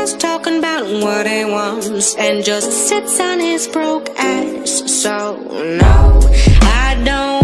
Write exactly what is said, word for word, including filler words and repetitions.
always talking about what he wants and just sits on his broke ass. So no, I don't